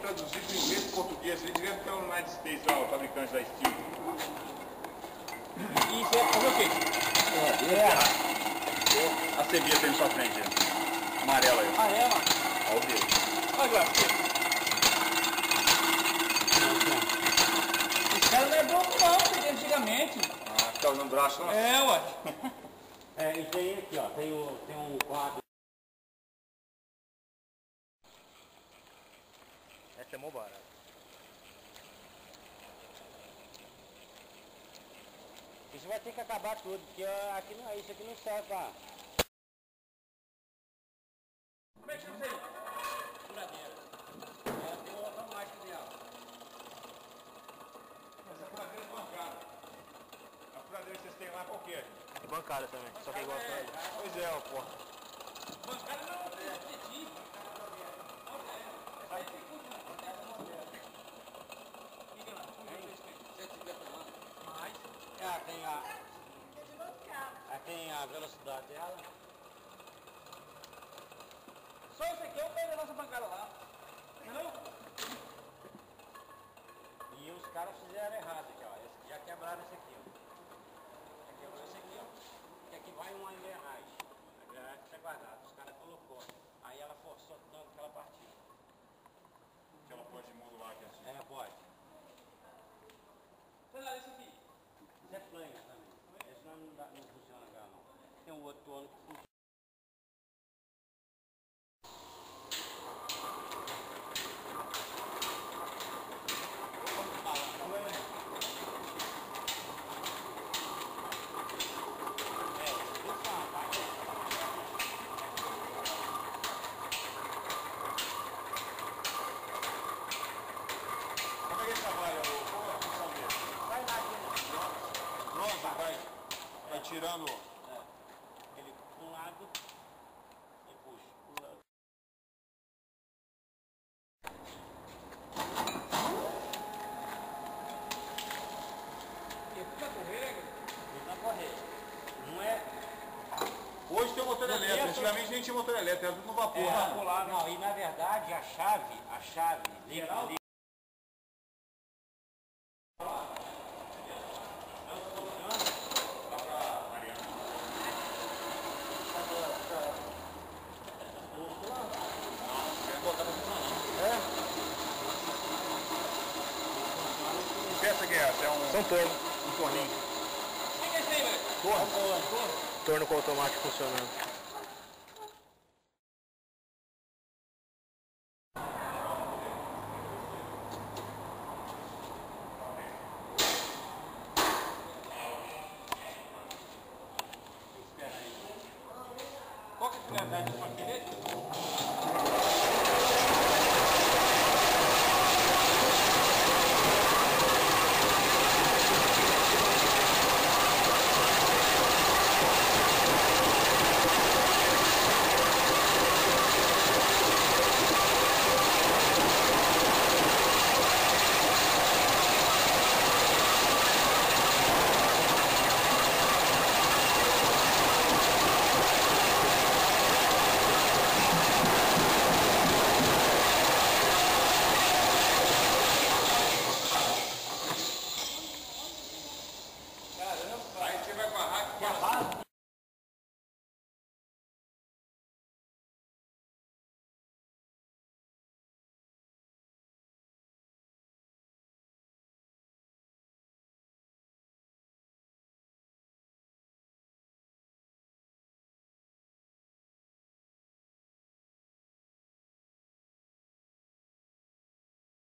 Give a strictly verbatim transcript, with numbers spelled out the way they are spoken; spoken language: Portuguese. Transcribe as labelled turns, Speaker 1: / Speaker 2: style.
Speaker 1: traduzido em inglês e português, ele direto pelo United States, lá, o fabricante da Steel.
Speaker 2: E você fazer o quê?
Speaker 1: É, é. A cebia tem na sua frente, amarela aí.
Speaker 2: Ah, é, mano?
Speaker 1: Olha o dedo.
Speaker 2: Olha agora, esse cara não é bom não, porque antigamente.
Speaker 1: Ah, ficava no braço, não?
Speaker 2: É, ué.
Speaker 3: É, e tem aqui, ó, tem, o, tem um quadro.
Speaker 1: Essa é mó barata.
Speaker 3: Isso vai ter que acabar tudo, porque ó, aqui não, isso aqui não serve pra...
Speaker 2: Como é que chama isso aí? Furadeira. É, tem outra máquina dela.
Speaker 1: Essa furadeira é bancada. A furadeira que vocês têm lá é qual que é?
Speaker 3: Bancada também, só que é igual a
Speaker 2: É,
Speaker 1: Pois é, ó, porra.
Speaker 2: bancada não, é petit. Aí tem que mais.
Speaker 3: Ah, tem a... Ah, tem a velocidade dela.
Speaker 2: Só isso aqui é o pé da nossa bancada lá. Entendeu?
Speaker 3: E os caras fizeram errado aqui, ó. Esse- Já quebraram esse aqui, ó. Já quebrou esse aqui, ó. Que aqui vai uma engrenagem. A engrenagem está guardada. Os caras colocou. Aí ela forçou tanto que ela partiu.
Speaker 1: Que ela pode modular aqui assim.
Speaker 3: É, pode.
Speaker 2: Olha lá, esse aqui.
Speaker 3: Isso é plana também. Esse não, não, dá, não funciona legal, não. Tem um outro torno que funciona.
Speaker 1: Como é que ele trabalha? ô? Qual é a função dele?
Speaker 3: Vai lá aqui.
Speaker 1: Nossa, vai, vai tirando.
Speaker 3: É. Ele com um lado e puxa. Pro lado.
Speaker 2: E é tudo na correia,
Speaker 3: Ele vai correr. Não é...
Speaker 1: Hoje tem motor
Speaker 3: Não
Speaker 1: elétrico,
Speaker 3: tem
Speaker 1: antigamente nem tinha motor elétrico, era tudo no vapor.
Speaker 3: É,
Speaker 1: né?
Speaker 3: pular, não, e na verdade a chave, a chave
Speaker 2: Geral?
Speaker 3: liga,
Speaker 1: Que peça que é essa? É um,
Speaker 3: São torno.
Speaker 1: um torninho.
Speaker 2: O que é isso aí, velho?
Speaker 1: Torno?
Speaker 3: Torno com automático funcionando.